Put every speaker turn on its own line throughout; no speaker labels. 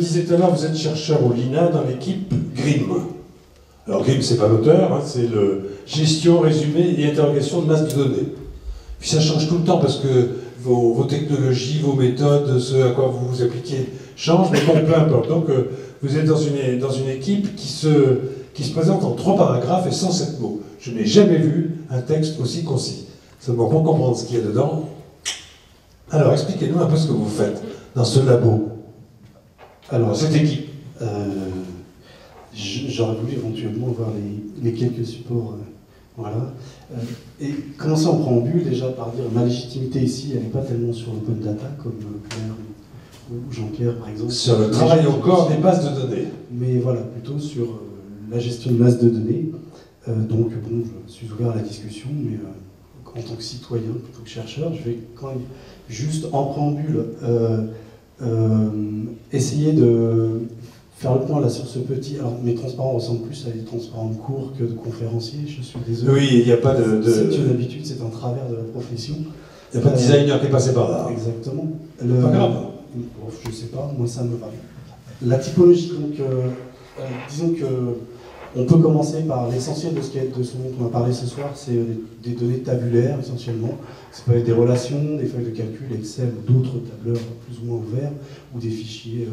Je disais tout à l'heure, vous êtes chercheur au LINA dans l'équipe GRIM. Alors GRIM, c'est pas l'auteur, hein, c'est le gestion, résumé et interrogation de masse de données. Puis ça change tout le temps parce que vos technologies, vos méthodes, ce à quoi vous vous appliquez changent, mais bon, peu importe. Donc vous êtes dans une équipe qui se présente en 3 paragraphes et 107 mots. Je n'ai jamais vu un texte aussi concis. Seulement pour comprendre ce qu'il y a dedans. Alors expliquez-nous un peu ce que vous faites dans ce labo. Alors cette équipe.
J'aurais voulu éventuellement voir les quelques supports. Voilà. Et commencer en préambule déjà par dire ma légitimité ici, elle n'est pas tellement sur l'open data comme Claire ou Jean-Pierre par exemple.
Sur le travail au corps des bases de données.
Mais voilà, plutôt sur la gestion de masse de données. Donc bon, je suis ouvert à la discussion, mais en tant que citoyen plutôt que chercheur, je vais quand même juste en préambule essayer de faire le point là sur ce petit. Alors mes transparents ressemblent plus à des transparents de cours que de conférenciers, je suis désolé.
Oui, il n'y a pas de.
C'est une habitude, c'est un travers de la profession.
Il n'y a pas de designer qui est passé par là.
Exactement.
Pas grave.
Je sais pas, moi ça me va. La typologie, donc, disons que on peut commencer par l'essentiel de ce dont on va parler ce soir, c'est des données tabulaires essentiellement. Ça peut être des relations, des feuilles de calcul, Excel ou d'autres tableurs plus ou moins ouverts, ou des fichiers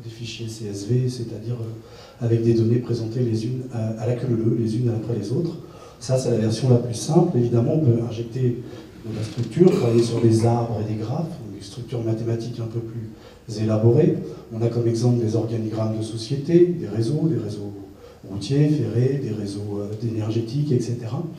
CSV, c'est-à-dire avec des données présentées les unes à la queue leu, les unes après les autres. Ça, c'est la version la plus simple. Évidemment, on peut injecter de la structure, travailler sur des arbres et des graphes, des structures mathématiques un peu plus élaborées. On a comme exemple des organigrammes de société, des réseaux routiers, ferrés, des réseaux énergétiques, etc.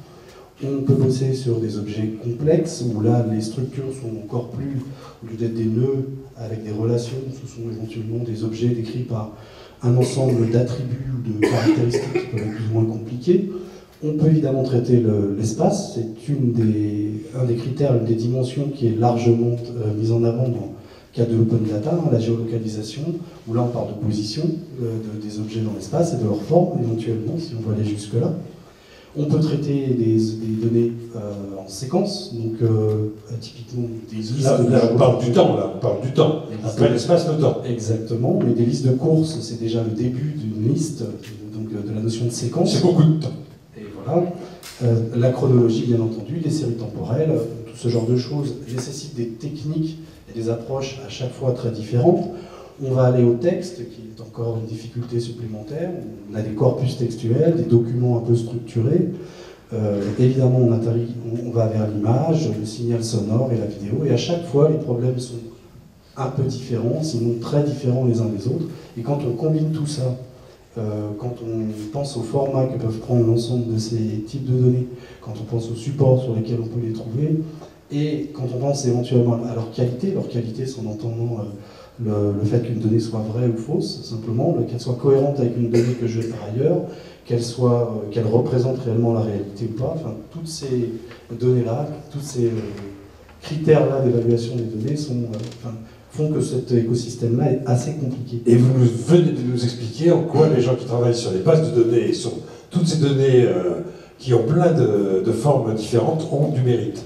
On peut bosser sur des objets complexes, où là, les structures sont encore plus, au lieu d'être des nœuds avec des relations, ce sont éventuellement des objets décrits par un ensemble d'attributs ou de caractéristiques qui peuvent être plus ou moins compliqués. On peut évidemment traiter l'espace, c'est un des critères, une des dimensions qui est largement mise en avant dans le cadre de l'open data, la géolocalisation, où là on parle de position des objets dans l'espace et de leur forme éventuellement, si on veut aller jusque-là. On peut traiter des données en séquence, donc typiquement des listes...
Là, on parle du temps, là, on parle du temps. Après l'espace, le temps.
Exactement, mais des listes de courses, c'est déjà le début d'une liste, donc de la notion de séquence.
C'est beaucoup de temps.
Et voilà. La chronologie, bien entendu, les séries temporelles, tout ce genre de choses nécessitent des techniques et des approches à chaque fois très différentes. On va aller au texte, qui est encore une difficulté supplémentaire. On a des corpus textuels, des documents un peu structurés. Évidemment, on va vers l'image, le signal sonore et la vidéo. Et à chaque fois, les problèmes sont un peu différents, sinon très différents les uns des autres. Et quand on combine tout ça, quand on pense au format que peuvent prendre l'ensemble de ces types de données, quand on pense aux supports sur lesquels on peut les trouver, et quand on pense éventuellement à leur qualité c'est en entendant le fait qu'une donnée soit vraie ou fausse, simplement, qu'elle soit cohérente avec une donnée que je fais par ailleurs, qu'elle représente réellement la réalité ou pas, enfin, toutes ces données-là, tous ces critères-là d'évaluation des données font que cet écosystème-là est assez compliqué.
Et vous venez de nous expliquer en quoi les gens qui travaillent sur les bases de données et sur toutes ces données qui ont plein de formes différentes ont du mérite.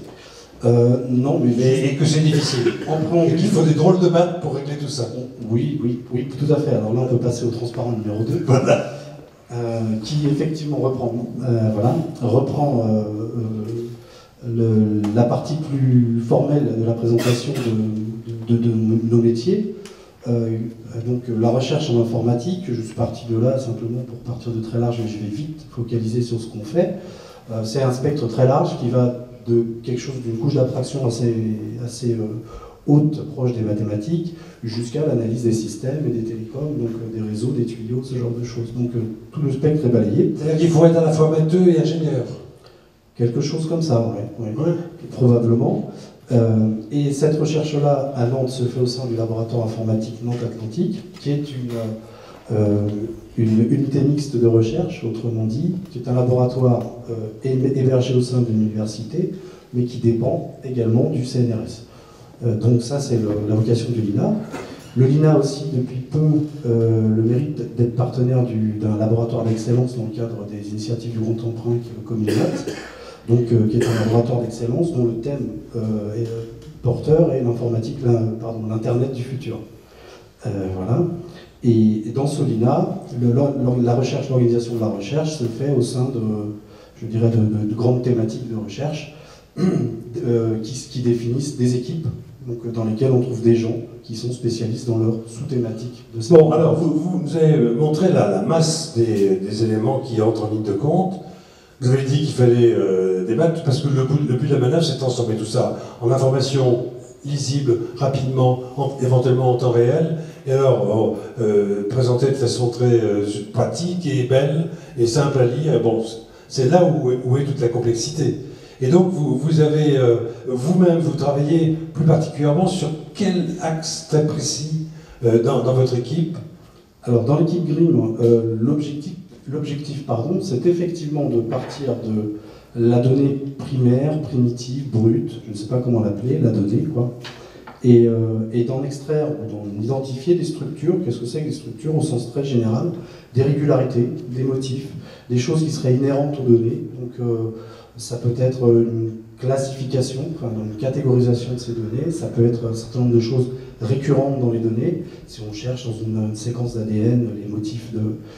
Non, mais
et que c'est difficile. Et qu'il faut des drôles de maths pour régler tout ça.
Oui, tout à fait. Alors là, on peut passer au transparent numéro 2.
Voilà.
Qui effectivement reprend la partie plus formelle de la présentation de nos métiers. Donc la recherche en informatique, je suis parti de là simplement pour partir de très large, mais je vais vite focaliser sur ce qu'on fait. C'est un spectre très large qui va de quelque chose d'une couche d'abstraction assez haute, proche des mathématiques, jusqu'à l'analyse des systèmes et des télécoms, donc des réseaux, des tuyaux, ce genre de choses. Donc tout le spectre est balayé.
C'est-à-dire qu'il faut être à la fois matheux et ingénieur.
Quelque chose comme ça, oui. Probablement. Et cette recherche-là, à Nantes, se fait au sein du laboratoire informatique Nantes-Atlantique, qui est une unité mixte de recherche, autrement dit, qui est un laboratoire hébergé au sein d'une université, mais qui dépend également du CNRS. Donc ça, c'est la vocation du LINA. Le LINA a aussi, depuis peu, le mérite d'être partenaire d'un laboratoire d'excellence dans le cadre des initiatives du Grand Emprunt, qui est le Communat, donc qui est un laboratoire d'excellence dont le thème porteur est l'informatique, l'Internet du futur. Voilà. Et dans Solina, la recherche, l'organisation de la recherche se fait au sein de, je dirais, de grandes thématiques de recherche qui définissent des équipes donc, dans lesquelles on trouve des gens qui sont spécialistes dans leur sous-thématique.
Bon, alors vous nous avez montré la masse des éléments qui entrent en ligne de compte. Vous avez dit qu'il fallait débattre, parce que le but de la manœuvre, c'est de transformer tout ça en information lisible, rapidement, éventuellement en temps réel, et alors présentée de façon très pratique et belle et simple à lire. Bon, c'est là où est toute la complexité. Et donc vous avez, vous-même, vous travaillez plus particulièrement sur quel axe très précis dans votre équipe?
Alors dans l'équipe GRIM, l'objectif, c'est effectivement de partir de la donnée primaire, primitive, brute, je ne sais pas comment l'appeler, la donnée, quoi, et d'en extraire ou d'en identifier des structures. Qu'est-ce que c'est que des structures au sens très général? Des régularités, des motifs, des choses qui seraient inhérentes aux données. Donc ça peut être une classification, enfin une catégorisation de ces données, ça peut être un certain nombre de choses récurrentes dans les données. Si on cherche dans une séquence d'ADN, les motifs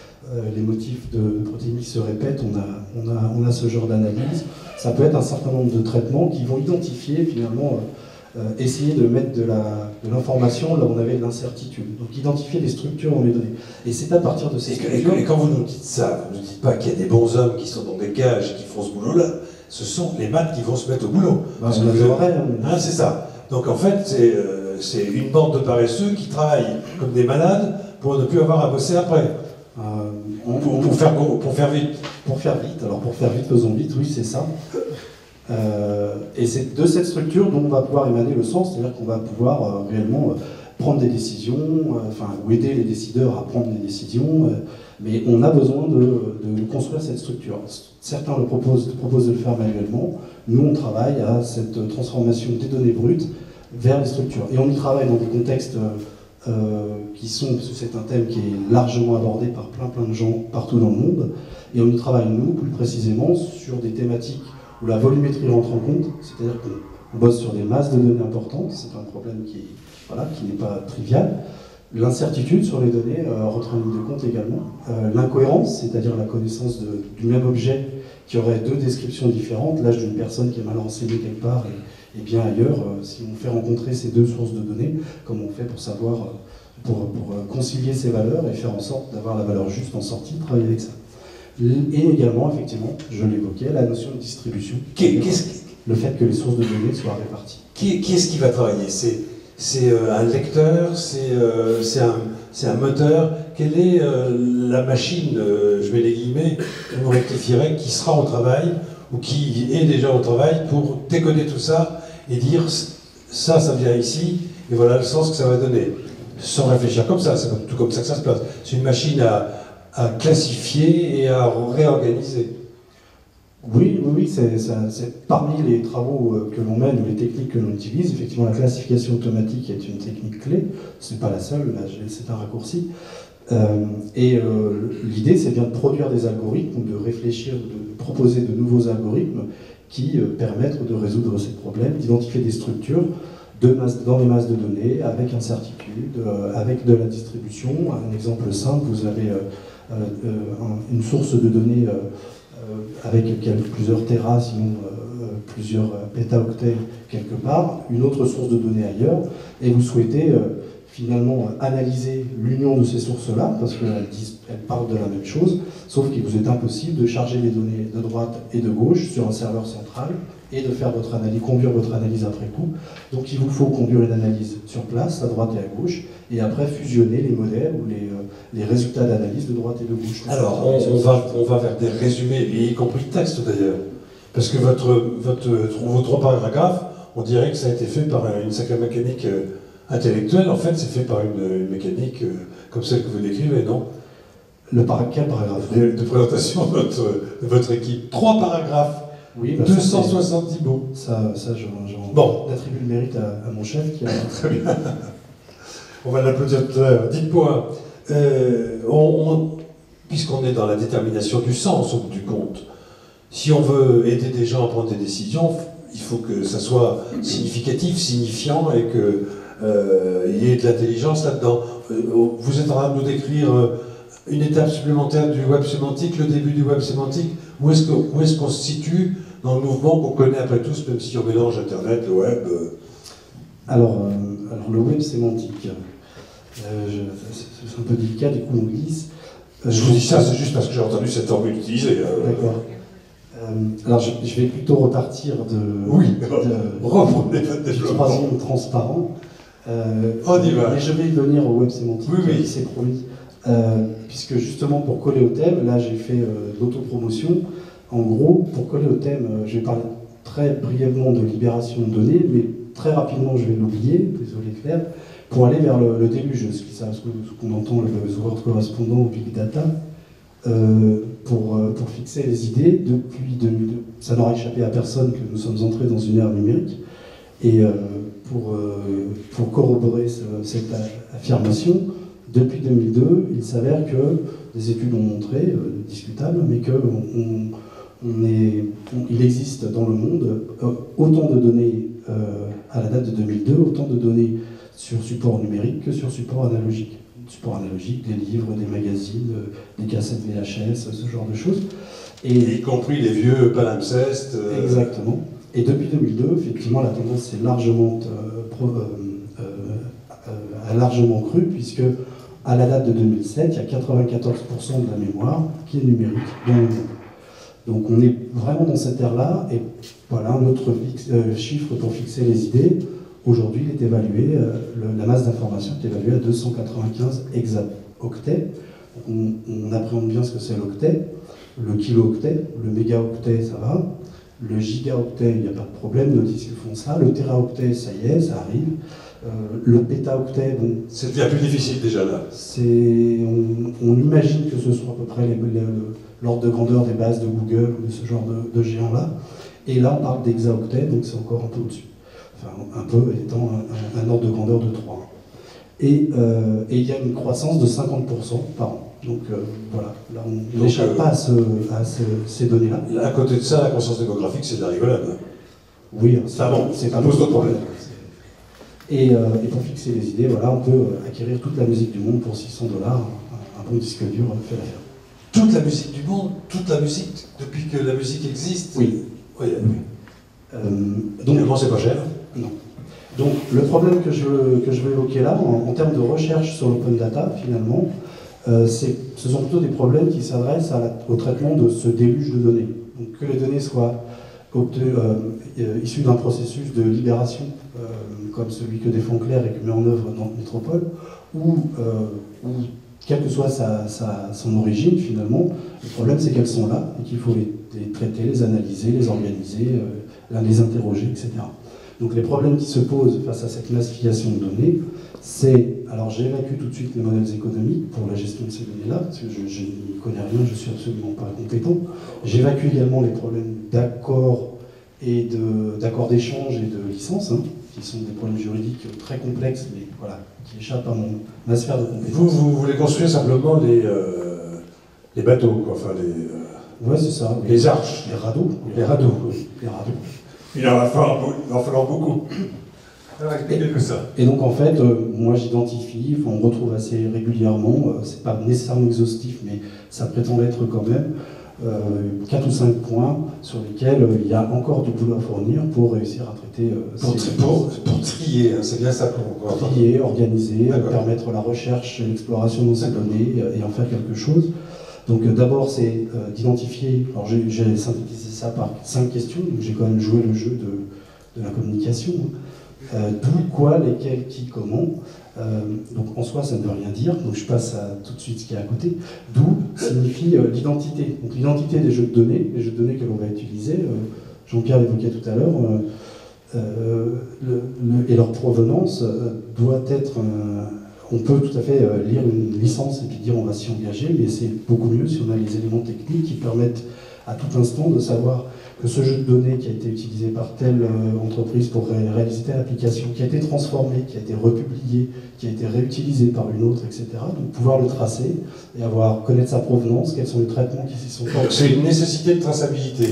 de protéines qui se répètent, on a ce genre d'analyse. Ça peut être un certain nombre de traitements qui vont identifier finalement, essayer de mettre de l'information là où on avait de l'incertitude. Donc identifier des structures dans les données. Et c'est à partir de ces structures...
Et quand vous nous dites ça, vous ne dites pas qu'il y a des bons hommes qui sont dans des cages et qui font ce boulot-là. Ce sont les maths qui vont se mettre au boulot.
Parce que
c'est ça. Donc en fait, c'est une bande de paresseux qui travaillent comme des malades pour ne plus avoir à bosser après. Pour faire vite.
Pour faire vite, faisons vite, oui, c'est ça. Et c'est de cette structure dont on va pouvoir émaner le sens, c'est-à-dire qu'on va pouvoir réellement prendre des décisions, ou aider les décideurs à prendre des décisions, mais on a besoin de construire cette structure. Certains proposent de le faire manuellement, nous on travaille à cette transformation des données brutes vers les structures. Et on y travaille dans des contextes c'est un thème qui est largement abordé par plein de gens partout dans le monde, et on y travaille, nous, plus précisément, sur des thématiques où la volumétrie rentre en compte, c'est-à-dire qu'on bosse sur des masses de données importantes, c'est un problème qui n'est pas trivial. L'incertitude sur les données rentre en ligne de compte également. L'incohérence, c'est-à-dire la connaissance du même objet qui aurait deux descriptions différentes, l'âge d'une personne qui est mal renseignée quelque part et bien ailleurs, si on fait rencontrer ces deux sources de données, comme on fait pour savoir, pour concilier ces valeurs et faire en sorte d'avoir la valeur juste en sortie, travailler avec ça. Et également, effectivement, je l'évoquais, la notion de distribution. Le fait que les sources de données soient réparties.
Qui est-ce qui va travailler? C'est un lecteur, c'est un moteur. Quelle est la machine, je mets les guillemets, je me rectifierai, qui sera au travail ou qui est déjà au travail pour décoder tout ça et dire ça vient ici et voilà le sens que ça va donner. Sans réfléchir comme ça, c'est pas tout comme ça que ça se passe. C'est une machine à classifier et à réorganiser.
Oui, c'est parmi les travaux que l'on mène ou les techniques que l'on utilise. Effectivement, la classification automatique est une technique clé. Ce n'est pas la seule, là, c'est un raccourci. L'idée, c'est bien de produire des algorithmes, de réfléchir, de proposer de nouveaux algorithmes qui permettent de résoudre ces problèmes, d'identifier des structures dans les masses de données, avec incertitude, avec de la distribution. Un exemple simple, vous avez une source de données avec plusieurs téras, sinon plusieurs pétaoctets quelque part, une autre source de données ailleurs, et vous souhaitez finalement analyser l'union de ces sources-là, parce qu'elles parlent de la même chose, sauf qu'il vous est impossible de charger les données de droite et de gauche sur un serveur central et de faire votre analyse, conduire votre analyse après coup. Donc il vous faut conduire une analyse sur place, à droite et à gauche, et après fusionner les modèles ou les résultats d'analyse de droite et de gauche.
Alors on va vers des résumés, y compris le texte d'ailleurs, parce que vos 3 paragraphes, on dirait que ça a été fait par une sacrée mécanique intellectuelle. En fait, c'est fait par une mécanique comme celle que vous décrivez, non?
Quel paragraphe?
De présentation de votre équipe. 3 paragraphes.
Oui,
270 mots.
Ça j'attribue le mérite à mon chef qui a...
Très bien. On va l'applaudir tout à l'heure. Dites-moi, puisqu'on est dans la détermination du sens au bout du compte, si on veut aider des gens à prendre des décisions, il faut que ça soit significatif, signifiant, et que y ait de l'intelligence là-dedans. Vous êtes en train de nous décrire une étape supplémentaire du web sémantique, le début du web sémantique. Où est-ce qu'on se situe dans le mouvement qu'on connaît après tous, même si on mélange Internet, le web
alors, le web sémantique, c'est un peu délicat, du coup on glisse.
Je vous dis ça, c'est juste parce que j'ai entendu cette formule utilisée.
D'accord. Alors je vais plutôt repartir du troisième transparent.
On y va.
Mais je vais venir au web sémantique,
oui.
c'est promis. Puisque justement pour coller au thème, là j'ai fait de l'autopromotion. En gros, pour coller au thème, je vais parler très brièvement de libération de données, mais très rapidement je vais l'oublier, désolé Claire, pour aller vers le début, ce qu'on entend, le buzzword correspondant au big data. Pour fixer les idées, depuis 2002, ça n'aura échappé à personne que nous sommes entrés dans une ère numérique, et pour corroborer cette affirmation, depuis 2002, il s'avère que des études ont montré, discutables, mais qu'il existe dans le monde autant de données à la date de 2002, autant de données sur support numérique que sur support analogique. Support analogique, des livres, des magazines, des cassettes VHS, ce genre de choses.
Et y compris les vieux palimpsestes.
Exactement. Et depuis 2002, effectivement, la tendance s'est largement crue, puisque à la date de 2007, il y a 94% de la mémoire qui est numérique dans le monde. Donc on est vraiment dans cette ère-là, et voilà un autre chiffre pour fixer les idées. Aujourd'hui, il est évalué, la masse d'information est évaluée à 295 hexaoctets. On appréhende bien ce que c'est l'octet, le kilo-octet, le mégaoctet, ça va. Le gigaoctet, il n'y a pas de problème, nos disques font ça. Le téraoctet, ça y est, ça arrive. Le pétaoctet, bon...
C'est bien plus difficile déjà là.
On imagine que ce soit à peu près l'ordre de grandeur des bases de Google ou de ce genre de géants-là. Et là, on parle d'hexaoctet, donc c'est encore un peu au-dessus. Enfin, un peu étant un ordre de grandeur de 3. Et il y a une croissance de 50% par an. Donc voilà, là on n'échappe pas à ces données-là.
À côté de ça, la croissance démographique, c'est de la rigolade.
Oui,
ça
pas
pose d'autres problèmes.
Et pour fixer les idées, voilà, on peut acquérir toute la musique du monde pour 600 $. Un bon disque dur fait l'affaire.
Toute la musique du monde, toute la musique, depuis que la musique existe.
Oui.
Oui.
Donc,
finalement, c'est pas cher.
Non. Donc le problème que je veux évoquer là, en termes de recherche sur l'open data, finalement, ce sont plutôt des problèmes qui s'adressent au traitement de ce déluge de données. Donc que les données soient issues d'un processus de libération, comme celui que défend Claire et que met en œuvre dans Métropole, ou quelle que soit son origine, finalement, le problème c'est qu'elles sont là et qu'il faut les traiter, les analyser, les organiser, les interroger, etc. Donc les problèmes qui se posent face à cette massification de données, c'est, alors j'évacue tout de suite les modèles économiques pour la gestion de ces données-là, parce que je n'y connais rien, je ne suis absolument pas compétent. J'évacue également les problèmes d'accord et d'accord d'échange et de licence, qui sont des problèmes juridiques très complexes, mais voilà, qui échappent à ma sphère de compétence.
Vous voulez construire simplement les bateaux, quoi, enfin les...
Ouais, c'est ça.
Les arches.
Les radeaux.
Les radeaux.
Les radeaux.
Il en va falloir beaucoup. Alors expliquez que ça.
Et donc en fait, moi j'identifie, on retrouve assez régulièrement, c'est pas nécessairement exhaustif, mais ça prétend l'être quand même, 4 ou 5 points sur lesquels il y a encore du boulot à fournir pour réussir à traiter
pour trier, c'est bien ça qu'on va
trier, organiser, permettre la recherche et l'exploration de ces données et en faire quelque chose. Donc d'abord c'est d'identifier, alors j'ai synthétisé ça par 5 questions, donc j'ai quand même joué le jeu de la communication. D'où, quoi, lesquels, qui, comment. Donc en soi ça ne veut rien dire, donc je passe à tout de suite ce qui est à côté. D'où signifie l'identité. Donc l'identité des jeux de données, les jeux de données que l'on va utiliser, Jean-Pierre l'évoquait tout à l'heure, et leur provenance doit être... on peut tout à fait lire une licence et puis dire on va s'y engager, mais c'est beaucoup mieux si on a les éléments techniques qui permettent à tout instant de savoir que ce jeu de données qui a été utilisé par telle entreprise pour réaliser telle application, qui a été transformé, qui a été republié, qui a été réutilisé par une autre, etc. Donc pouvoir le tracer et connaître sa provenance, quels sont les traitements qui s'y sont faits.
C'est une nécessité de traçabilité.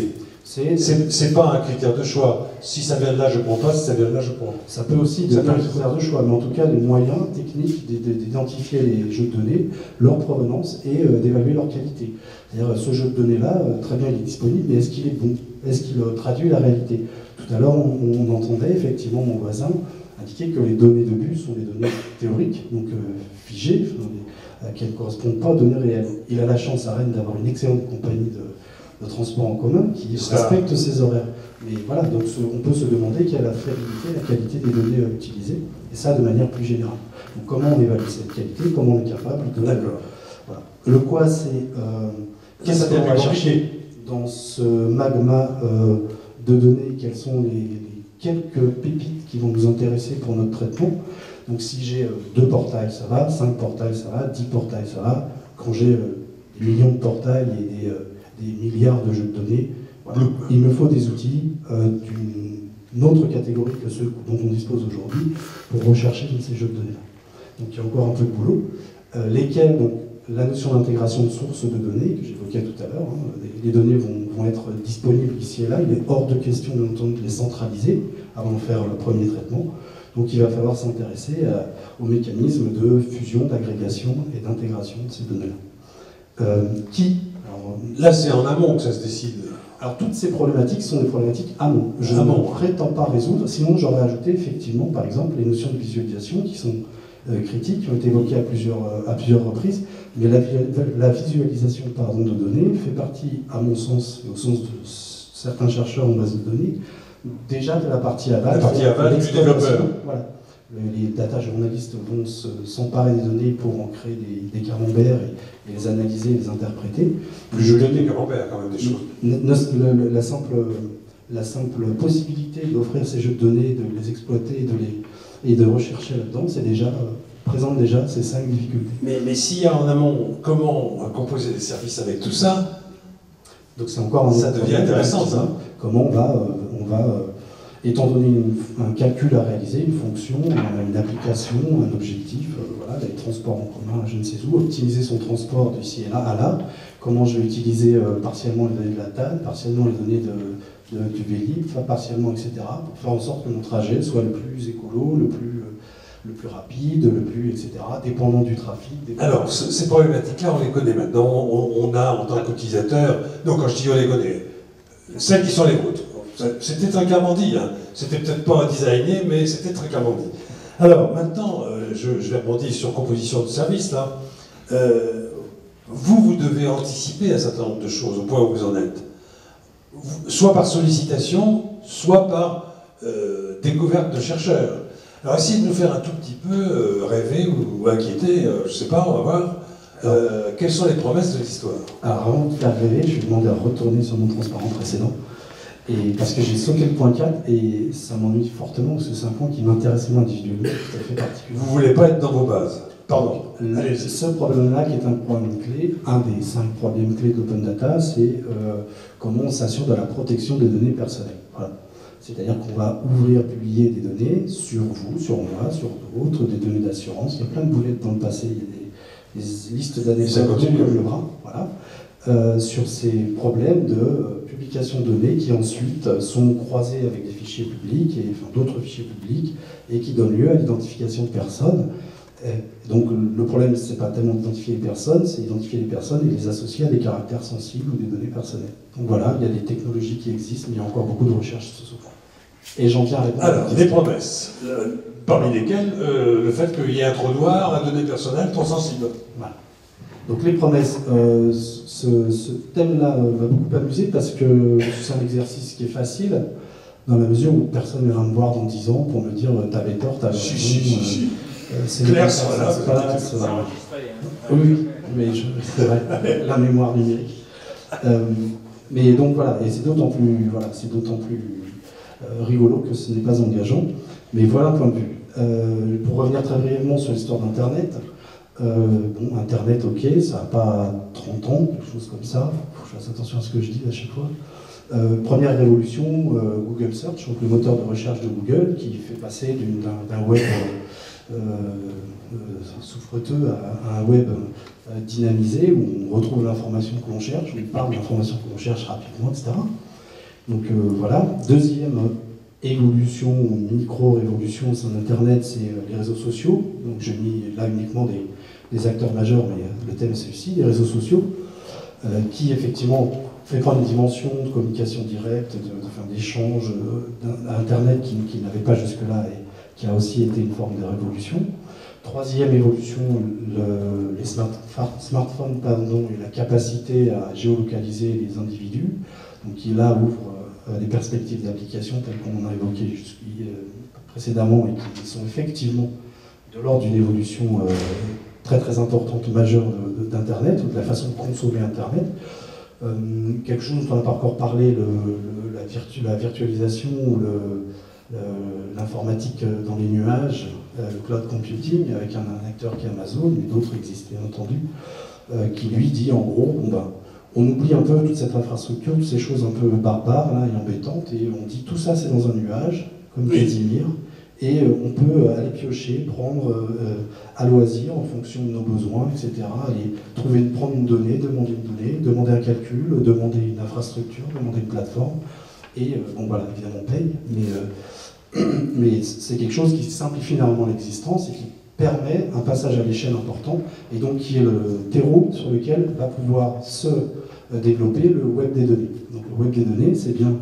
C'est pas un critère de choix. Si ça vient de là, je prends pas. Si ça vient de là, je prends.
Ça peut aussi devenir un critère de choix, mais en tout cas, les moyens techniques d'identifier les jeux de données, leur provenance et d'évaluer leur qualité. C'est-à-dire, ce jeu de données-là, très bien, il est disponible, mais est-ce qu'il est bon? Est-ce qu'il traduit la réalité? Tout à l'heure, on entendait effectivement mon voisin indiquer que les données de bus sont des données théoriques, donc figées, qui ne correspondent pas aux données réelles. Il a la chance à Rennes d'avoir une excellente compagnie de transport en commun qui respecte ses horaires. Mais voilà, donc on peut se demander quelle est la fiabilité, la qualité des données utilisées, et ça de manière plus générale. Donc comment on évalue cette qualité, comment on est capable de...
D'accord.
Voilà. Le quoi, c'est... qu'est-ce qu'on va chercher dans ce magma de données, quelles sont les quelques pépites qui vont nous intéresser pour notre traitement. Donc si j'ai 2 portails, ça va, 5 portails, ça va, 10 portails, ça va. Quand j'ai des millions de portails et des milliards de jeux de données, voilà, il me faut des outils d'une autre catégorie que ceux dont on dispose aujourd'hui pour rechercher ces jeux de données-là. Donc il y a encore un peu de boulot. Lesquels, donc, la notion d'intégration de sources de données, que j'évoquais tout à l'heure, les données vont être disponibles ici et là, il est hors de question bien entendu de les centraliser avant de faire le premier traitement. Donc il va falloir s'intéresser aux mécanismes de fusion, d'agrégation et d'intégration de ces données-là.
Là, c'est en amont que ça se décide.
Alors toutes ces problématiques sont des problématiques amont. Je ne prétends pas résoudre, sinon j'aurais ajouté effectivement, par exemple, les notions de visualisation qui sont critiques, qui ont été évoquées à plusieurs reprises, mais la visualisation de données fait partie, à mon sens, et au sens de certains chercheurs en base de données, déjà de la partie aval.
La partie aval du développeur.
Voilà. Les data journalistes vont s'emparer des données pour en créer des camemberts et les analyser, les interpréter.
Je donne des camemberts quand même, des choses.
La simple possibilité d'offrir ces jeux de données, de les exploiter et de rechercher là-dedans, c'est déjà présente déjà ces 5 difficultés.
Mais s'il y a en amont comment composer des services avec tout ça,
donc c'est encore
ça devient intéressant, ça.
Comment on va étant donné un calcul à réaliser, une fonction, une application, un objectif, voilà, les transports en commun, je ne sais où, optimiser son transport d'ici et là à là, comment je vais utiliser partiellement les données de la TAN, partiellement les données du Vélib, partiellement, etc., pour faire en sorte que mon trajet soit le plus écolo, le plus rapide, le plus, etc., dépendant du trafic.
Alors, ces problématiques-là, on les connaît maintenant, on a en tant qu'utilisateur, donc quand je dis on les connaît, celles qui sont les vôtres. C'était très clairement dit, hein. C'était peut-être pas designé, mais c'était très clairement dit. Alors maintenant, je vais rebondir sur composition de service, là. Vous devez anticiper un certain nombre de choses au point où vous en êtes. Soit par sollicitation, soit par découverte de chercheurs. Alors essayez de nous faire un tout petit peu rêver ou inquiéter, je sais pas, on va voir. Quelles sont les promesses de l'histoire?
Alors avant de faire rêver, je vais demander à retourner sur mon transparent précédent. Et parce que j'ai sauté le point 4 et ça m'ennuie fortement parce que c'est un point qui m'intéresse moi individuellement, tout à fait particulier.
Vous ne voulez pas être dans vos bases? Pardon.
Ce problème-là, qui est un problème clé, un des 5 problèmes clés de l'open data, c'est comment on s'assure de la protection des données personnelles. Voilà. C'est-à-dire qu'on va ouvrir, publier des données sur vous, sur moi, sur d'autres, des données d'assurance. Il y a plein de boulettes dans le passé, il y a des listes d'anecdotes comme le bras. Voilà. Sur ces problèmes de publication de données qui ensuite sont croisés avec des fichiers publics, et enfin, d'autres fichiers publics, et qui donnent lieu à l'identification de personnes. Donc le problème, c'est pas tellement d'identifier les personnes, c'est identifier les personnes et les associer à des caractères sensibles ou des données personnelles. Donc voilà, il y a des technologies qui existent, mais il y a encore beaucoup de recherches sur ce point. Et j'en viens à répondre.
Alors, des promesses, parmi lesquelles le fait qu'il y ait un trou noir à données personnelles trop sensibles.
Voilà. Donc les promesses, ce thème-là va beaucoup amuser parce que c'est un exercice qui est facile, dans la mesure où personne ne viendra me voir dans 10 ans pour me dire t'avais tort, t'avais raison. C'est
clair,
ça se passe. Oui, mais c'est vrai, la mémoire numérique. Mais donc voilà, et c'est d'autant plus, rigolo que ce n'est pas engageant. Mais voilà un point de vue. Pour revenir très brièvement sur l'histoire d'Internet, Internet, ok, ça n'a pas 30 ans, quelque chose comme ça. Il faut que je fasse attention à ce que je dis à chaque fois. Première révolution, Google Search, donc le moteur de recherche de Google, qui fait passer d'un web souffreteux à un web dynamisé, où on retrouve l'information que l'on cherche, où il parle de l'information que l'on cherche rapidement, etc. Donc voilà. Deuxième évolution ou micro-révolution au sein d'Internet, c'est les réseaux sociaux. Donc j'ai mis là uniquement des acteurs majeurs, mais le thème est celui-ci, les réseaux sociaux, qui effectivement fait prendre une dimension de communication directe, d'échange à Internet qui n'avait pas jusque-là et qui a aussi été une forme de révolution. Troisième évolution, les smartphones et la capacité à géolocaliser les individus, donc qui là ouvre des perspectives d'application telles qu'on en a évoqué précédemment et qui sont effectivement de l'ordre d'une évolution très très importante, majeure d'Internet, ou de la façon de consommer Internet. Quelque chose dont on n'a pas encore parlé, la virtualisation ou l'informatique dans les nuages, le cloud computing, avec un acteur qui est Amazon, mais d'autres existent bien entendu, qui lui dit en gros, on oublie un peu toute cette infrastructure, toutes ces choses un peu barbares là, et embêtantes, et on dit tout ça c'est dans un nuage, comme Casimir, et on peut aller piocher, prendre à loisir en fonction de nos besoins, etc. Aller prendre une donnée, demander un calcul, demander une infrastructure, demander une plateforme, et voilà, évidemment on paye, mais c'est quelque chose qui simplifie énormément l'existence et qui permet un passage à l'échelle important, et donc qui est le terreau sur lequel va pouvoir se développer le web des données. Donc le web des données, c'est bien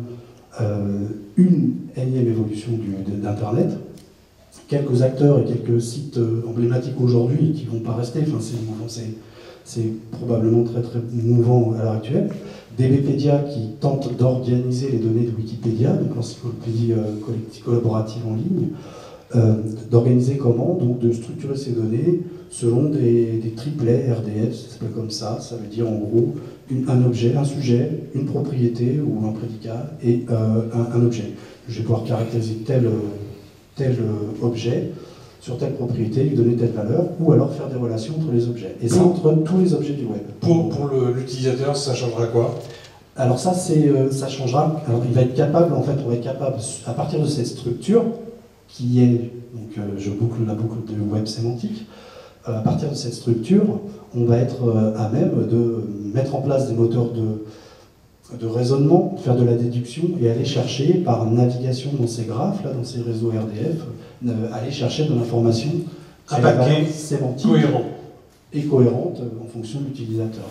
une énième évolution d'Internet. Quelques acteurs et quelques sites emblématiques aujourd'hui qui ne vont pas rester, c'est probablement très très mouvant à l'heure actuelle. DBpedia qui tente d'organiser les données de Wikipédia, donc l'encyclopédie collaborative en ligne, d'organiser comment, donc de structurer ces données selon des triplets RDF, ça s'appelle comme ça veut dire en gros un objet, un sujet, une propriété ou un prédicat et un objet. Je vais pouvoir caractériser tel objet sur telle propriété, lui donner telle valeur, ou alors faire des relations entre les objets. Et ça entre tous les objets du web.
Pour l'utilisateur, ça changera quoi?
Alors ça changera. Alors il va être capable, en fait, on va être capable, à partir de cette structure, qui est, donc je boucle la boucle de web sémantique, à partir de cette structure, on va être à même de mettre en place des moteurs de raisonnement, faire de la déduction et aller chercher par navigation dans ces graphes, là, dans ces réseaux RDF, aller chercher de l'information sémantique et cohérente en fonction de l'utilisateur.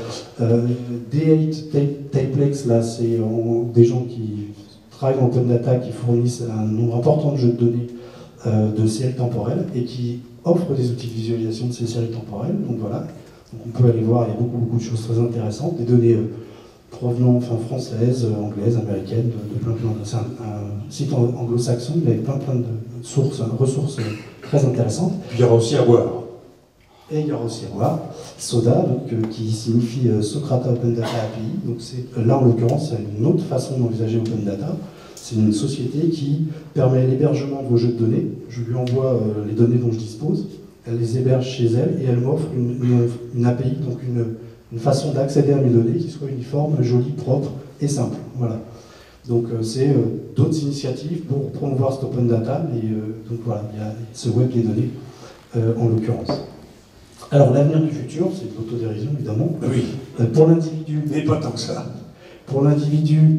D8 Taplex, là, c'est des gens qui travaillent en open data, qui fournissent un nombre important de jeux de données de séries temporelles et qui offrent des outils de visualisation de ces séries temporelles. Donc voilà, donc on peut aller voir, il y a beaucoup de choses très intéressantes, des données provenant françaises, anglaises, américaines, de plein de... C'est un site anglo-saxon, mais avec plein de ressources très intéressantes.
Puis il y aura aussi à boire.
Et il y aura aussi à boire. SODA, donc, qui signifie Socrata Open Data API. Donc là, en l'occurrence, c'est une autre façon d'envisager Open Data. C'est une société qui permet l'hébergement de vos jeux de données. Je lui envoie les données dont je dispose. Elle les héberge chez elle et elle m'offre une API, donc une façon d'accéder à mes données qui soit uniforme, jolie, propre et simple. Voilà. Donc c'est d'autres initiatives pour promouvoir cet open data, mais donc voilà, il y a ce web des données en l'occurrence. Alors l'avenir du futur, c'est de l'autodérision évidemment.
Oui.
Pour l'individu.
Mais pas tant que ça.
Pour l'individu,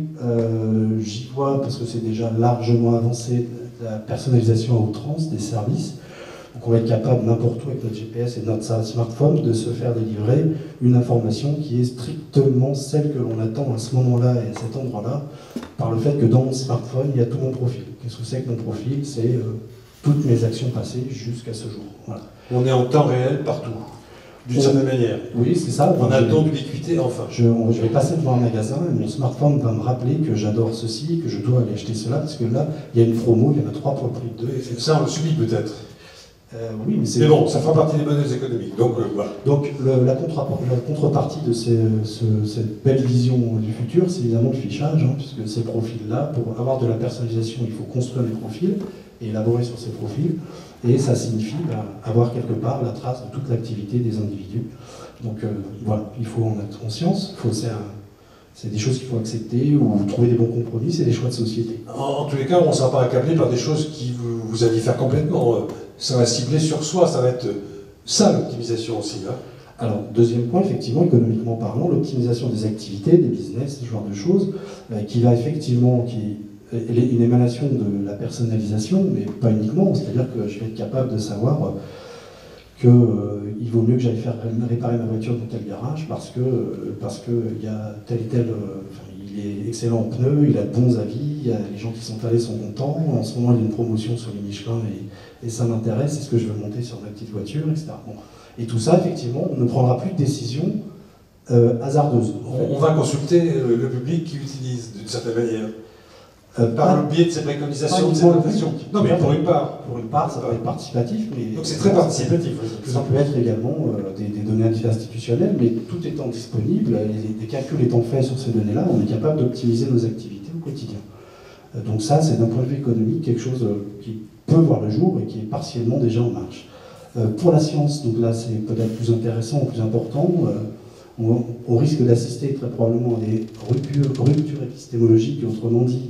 j'y vois, parce que c'est déjà largement avancé, la personnalisation à outrance des services. Donc on va être capable, n'importe où avec notre GPS et notre smartphone, de se faire délivrer une information qui est strictement celle que l'on attend à ce moment-là et à cet endroit-là, par le fait que dans mon smartphone, il y a tout mon profil. Qu'est-ce que c'est que mon profil? C'est toutes mes actions passées jusqu'à ce jour. Voilà.
On est en temps réel partout, d'une certaine manière.
Oui, c'est ça.
On a le temps d'ubiquité, enfin.
Je vais passer devant un magasin et mon smartphone va me rappeler que j'adore ceci, que je dois aller acheter cela, parce que là, il y a une promo, il y en a 3 pour le prix de 2.
Et ça, on le subit peut-être.
Oui,
mais bon, ça fera partie des modèles économiques. Donc, voilà.
Donc la contrepartie de cette belle vision du futur, c'est évidemment le fichage, hein, puisque ces profils-là, pour avoir de la personnalisation, il faut construire des profils et élaborer sur ces profils. Et ça signifie avoir quelque part la trace de toute l'activité des individus. Donc voilà, il faut en être conscience. C'est des choses qu'il faut accepter ou trouver des bons compromis, c'est des choix de société.
En tous les cas, on ne sera pas accablé par des choses qui vous allez faire complètement. Ça va cibler sur soi, ça va être ça l'optimisation aussi. Là.
Alors, deuxième point, effectivement, économiquement parlant, l'optimisation des activités, des business, ce genre de choses, qui va effectivement, elle est une émanation de la personnalisation, mais pas uniquement, c'est-à-dire que je vais être capable de savoir qu'il vaut mieux que j'aille faire réparer ma voiture dans tel garage parce que il y a tel et tel, il est excellent en pneus, il a de bons avis, les gens qui sont allés sont contents, en ce moment il y a une promotion sur les Michelin et ça m'intéresse, c'est ce que je veux monter sur ma petite voiture, etc. Bon. Et tout ça, effectivement, on ne prendra plus de décisions hasardeuses.
On va consulter le public qui utilise d'une certaine manière. Par le biais de ces préconisations, de ces notations. Non, mais pour une part.
Pour une part, ça peut être participatif. Mais
donc c'est très participatif.
Ça peut être également des données institutionnelles, mais tout étant disponible, des calculs étant faits sur ces données-là, on est capable d'optimiser nos activités au quotidien. Donc ça, c'est d'un point de vue économique quelque chose qui peut voir le jour et qui est partiellement déjà en marche. Pour la science, donc là c'est peut-être plus intéressant ou plus important, on risque d'assister très probablement à des ruptures épistémologiques, autrement dit,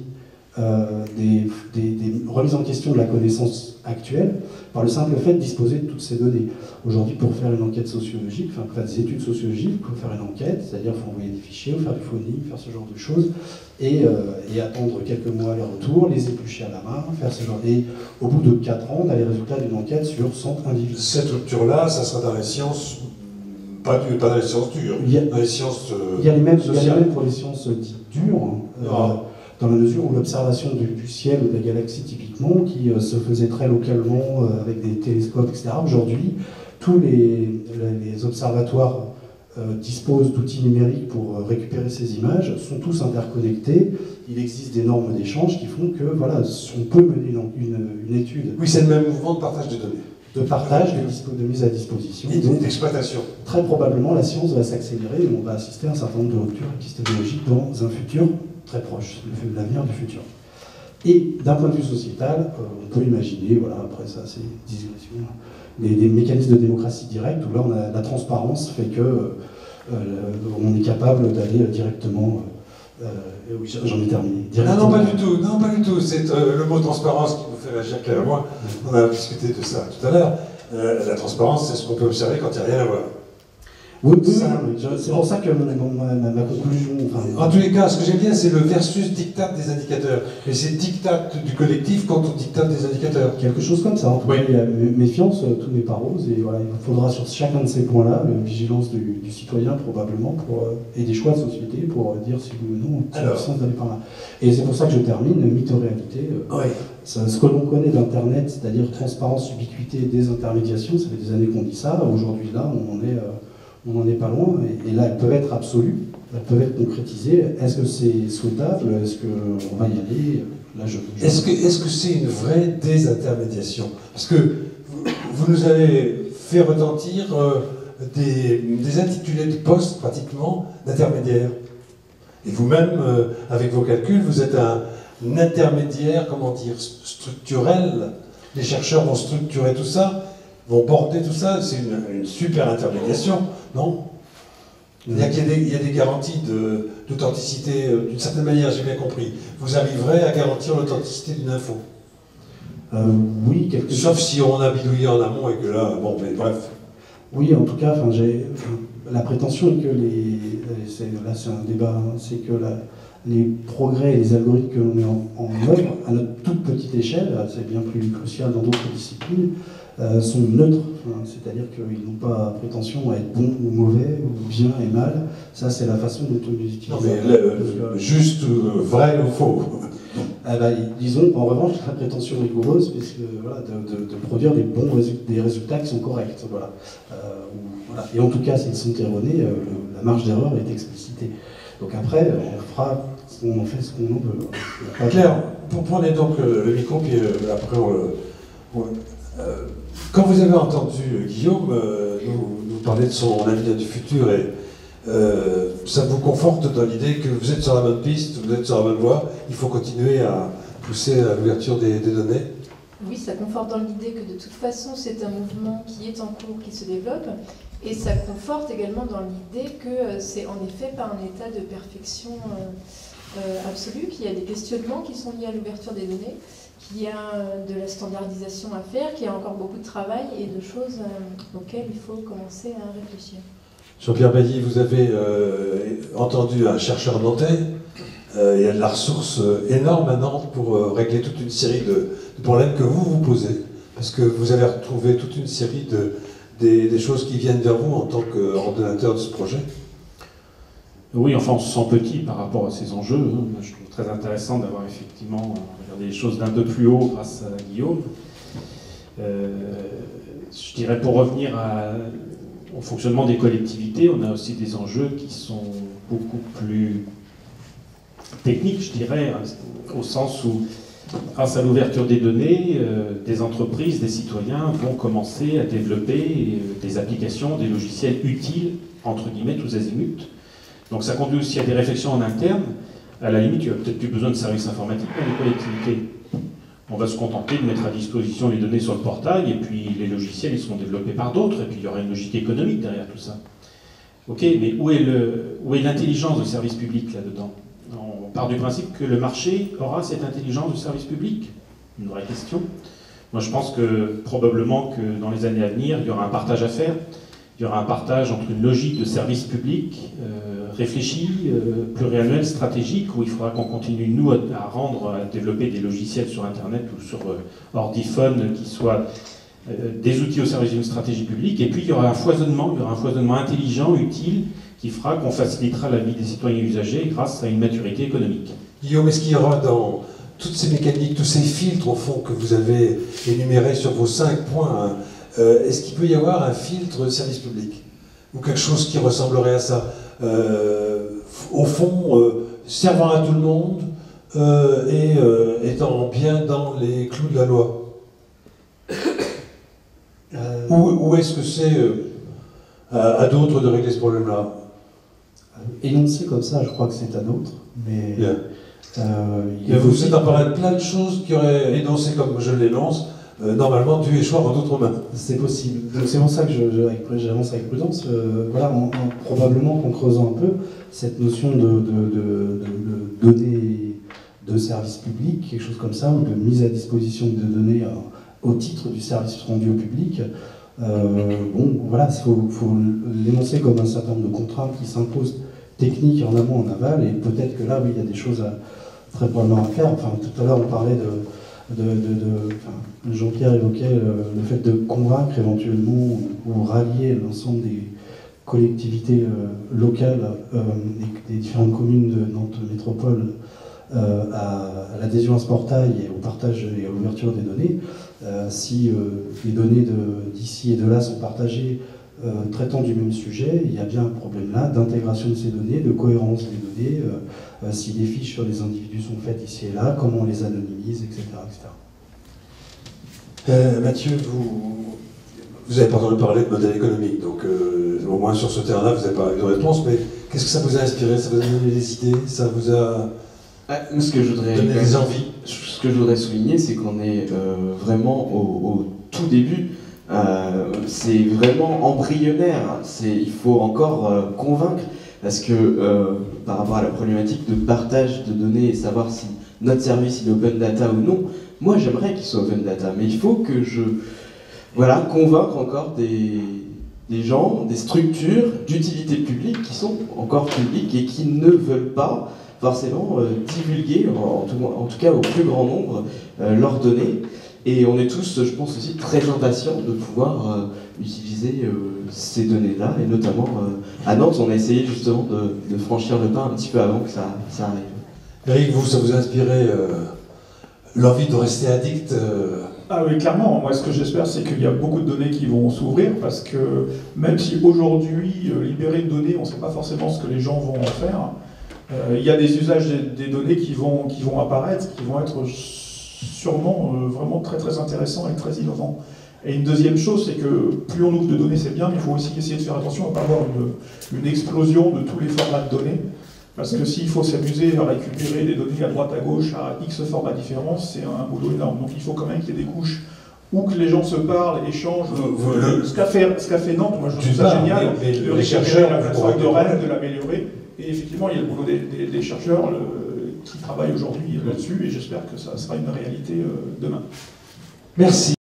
des remises en question de la connaissance actuelle par le simple fait de disposer de toutes ces données. Aujourd'hui, pour faire une enquête sociologique, pour faire des études sociologiques, pour faire une enquête, c'est-à-dire qu'il faut envoyer des fichiers, faire du phoning, faire ce genre de choses, et attendre quelques mois les retours, les éplucher à la main, faire ce genre. Et au bout de 4 ans, on a les résultats d'une enquête sur 100 individus.
Cette rupture-là, ça sera dans les sciences, pas dans les sciences dures, dans les sciences
il y a les mêmes pour les sciences dites dures. Dans la mesure où l'observation du ciel ou de la galaxie typiquement, qui se faisait très localement avec des télescopes, etc., aujourd'hui, tous les observatoires disposent d'outils numériques pour récupérer ces images, sont tous interconnectés, il existe des normes d'échange qui font que, voilà, on peut mener une étude.
Oui, c'est le même mouvement de partage de données.
De partage, de mise à disposition.
Et d'exploitation.
Très probablement, la science va s'accélérer et on va assister à un certain nombre de ruptures épistémologiques dans un futur très proche, l'avenir du futur. Et d'un point de vue sociétal, on peut imaginer, voilà, après ça c'est digression, des mécanismes de démocratie directe où là on a la transparence fait que on est capable d'aller directement. Oui, j'en ai terminé.
Non, pas du tout. Non, pas du tout. C'est le mot transparence qui vous fait réagir, Claire et moi. On a discuté de ça tout à l'heure. La transparence, c'est ce qu'on peut observer quand il n'y a rien à voir.
Oui, c'est pour ça que ma conclusion...
En tous les cas, ce que j'aime bien, c'est le versus diktat des indicateurs. Et c'est diktat du collectif contre diktat des indicateurs.
Quelque chose comme ça. En tout cas, il y a méfiance, tout n'est pas rose. Et voilà, il faudra sur chacun de ces points-là, vigilance du citoyen probablement, et des choix de société pour dire si oui ou non il y a le sens d'aller par là. Et c'est pour ça que je termine, mytho-réalité. Ce que l'on connaît d'Internet, c'est-à-dire transparence, ubiquité, désintermédiation, ça fait des années qu'on dit ça. Aujourd'hui, là, on n'en est pas loin, et là, elles peuvent être absolues, elles peuvent être concrétisées. Est-ce que c'est souhaitable? Est-ce qu'on va y aller? Là,
Est-ce que c'est une vraie désintermédiation? Parce que vous nous avez fait retentir des intitulés de postes, pratiquement, d'intermédiaires. Et vous-même, avec vos calculs, vous êtes un intermédiaire, comment dire, structurel. Les chercheurs vont structurer tout ça, vont border tout ça, c'est une super intermédiation, non? Il y a des garanties d'authenticité, d'une certaine manière, j'ai bien compris. Vous arriverez à garantir l'authenticité d'une info.
Oui,
sauf si on a bidouillé en amont et que là, bon, mais bref.
Oui, en tout cas, la prétention est que là c'est un débat, c'est que les progrès et les algorithmes que l'on met en œuvre, à notre toute petite échelle, c'est bien plus crucial dans d'autres disciplines, sont neutres, c'est-à-dire qu'ils n'ont pas prétention à être bons ou mauvais, ou bien et mal. Ça, c'est la façon dont on les utilise.
Non, mais juste vrai ou faux?
Disons, en revanche, la prétention rigoureuse, puisque, voilà, de produire des résultats qui sont corrects. Voilà. Et en tout cas, s'ils sont erronés, la marge d'erreur est explicitée. Donc après, on en fait ce qu'on en veut.
Claire, prenez donc le micro, puis après quand vous avez entendu Guillaume nous parler de son avenir du futur, et ça vous conforte dans l'idée que vous êtes sur la bonne piste, vous êtes sur la bonne voie, il faut continuer à pousser à l'ouverture des données?
Oui, ça conforte dans l'idée que de toute façon c'est un mouvement qui est en cours, qui se développe, et ça conforte également dans l'idée que c'est en effet pas un état de perfection absolue, qu'il y a des questionnements qui sont liés à l'ouverture des données, qu'il y a de la standardisation à faire, qu'il y a encore beaucoup de travail et de choses auxquelles il faut commencer à réfléchir.
Jean-Pierre Bailly, vous avez entendu un chercheur nantais. Il y a de la ressource énorme à Nantes pour régler toute une série de problèmes que vous posez. Parce que vous avez retrouvé toute une série des choses qui viennent vers vous en tant qu'ordonnateur de ce projet.
Oui, enfin on se sent petit par rapport à ces enjeux. Hein. Je trouve très intéressant d'avoir effectivement regardé les choses d'un peu plus haut grâce à Guillaume. Je dirais pour revenir au fonctionnement des collectivités, on a aussi des enjeux qui sont beaucoup plus techniques, je dirais, au sens où, grâce à l'ouverture des données, des entreprises, des citoyens vont commencer à développer des applications, des logiciels utiles, entre guillemets, tous azimuts. Donc ça conduit aussi à des réflexions en interne. À la limite, il n'y a peut-être plus besoin de services informatiques pour les collectivités. On va se contenter de mettre à disposition les données sur le portail, et puis les logiciels ils seront développés par d'autres, et puis il y aura une logique économique derrière tout ça. Ok, mais où est l'intelligence du service public là-dedans? On part du principe que le marché aura cette intelligence du service public? Une vraie question. Moi je pense que probablement que dans les années à venir, il y aura un partage à faire. Il y aura un partage entre une logique de service public réfléchie, pluriannuelle, stratégique, où il faudra qu'on continue, nous, à développer des logiciels sur Internet ou sur ordiphone qui soient des outils au service d'une stratégie publique. Et puis il y aura un foisonnement intelligent, utile, qui fera qu'on facilitera la vie des citoyens usagers grâce à une maturité économique.
Guillaume, est-ce qu'il y aura dans toutes ces mécaniques, tous ces filtres, au fond, que vous avez énumérés sur vos 5 points, est-ce qu'il peut y avoir un filtre service public? Ou quelque chose qui ressemblerait à ça? Au fond, servant à tout le monde et étant bien dans les clous de la loi. Ou est-ce que c'est à d'autres de régler ce problème-là?
Énoncé comme ça, je crois que c'est à d'autres. Mais,
vous êtes en parlant de plein de choses qui auraient énoncé comme je l'énonce, normalement dû échoir en d'autres mains. C'est
possible. Donc c'est pour ça que j'avance avec prudence. Voilà, probablement qu'en creusant un peu, cette notion de données de service public, quelque chose comme ça, ou de mise à disposition de données au titre du service rendu au public, bon, voilà, il faut l'énoncer comme un certain nombre de contraintes qui s'imposent techniques en amont, en aval, et peut-être que là, oui, il y a des choses très probablement à faire. Enfin, tout à l'heure, on parlait Jean-Pierre évoquait le fait de convaincre éventuellement ou rallier l'ensemble des collectivités locales des différentes communes de Nantes Métropole à l'adhésion à ce portail et au partage et à l'ouverture des données. Si les données d'ici et de là sont partagées traitant du même sujet, il y a bien un problème là d'intégration de ces données, de cohérence des données, si des fiches sur les individus sont faites ici et là, comment on les anonymise, etc.
Mathieu, vous n'avez pas entendu parler de modèle économique, donc au moins sur ce terrain-là, vous n'avez pas eu de réponse, mais qu'est-ce que ça vous a inspiré? Ça vous a donné des idées? Ça vous a donné des envies?
Ce que je voudrais souligner, c'est qu'on est vraiment au tout début. C'est vraiment embryonnaire. Il faut encore convaincre, parce que par rapport à la problématique de partage de données et savoir si notre service il est open data ou non, moi j'aimerais qu'il soit open data, mais il faut que convaincre encore des gens, des structures d'utilité publique qui sont encore publiques et qui ne veulent pas forcément divulguer, en tout cas au plus grand nombre, leurs données. Et on est tous, je pense aussi, très impatients de pouvoir utiliser ces données-là, et notamment à Nantes, on a essayé justement de franchir le pas un petit peu avant que ça arrive.
Eric, ça vous a inspiré l'envie de rester addict
Ah oui, clairement. Moi, ce que j'espère, c'est qu'il y a beaucoup de données qui vont s'ouvrir, parce que même si aujourd'hui, libérer une donnée, on ne sait pas forcément ce que les gens vont en faire, il y a des usages des données qui vont apparaître, qui vont être sûrement vraiment très très intéressants et très innovants. Et une deuxième chose, c'est que plus on ouvre de données, c'est bien, mais il faut aussi essayer de faire attention à ne pas avoir une explosion de tous les formats de données. Parce que s'il faut s'amuser à récupérer des données à droite à gauche à X formats différents, c'est un boulot énorme. Donc il faut quand même qu'il y ait des couches où que les gens se parlent, échangent. Ce qu'a fait Nantes, moi je trouve ça génial, de récupérer la plateforme de Rennes, de l'améliorer. Et effectivement, il y a le boulot des chercheurs qui travaillent aujourd'hui là-dessus, et j'espère que ça sera une réalité demain.
Merci.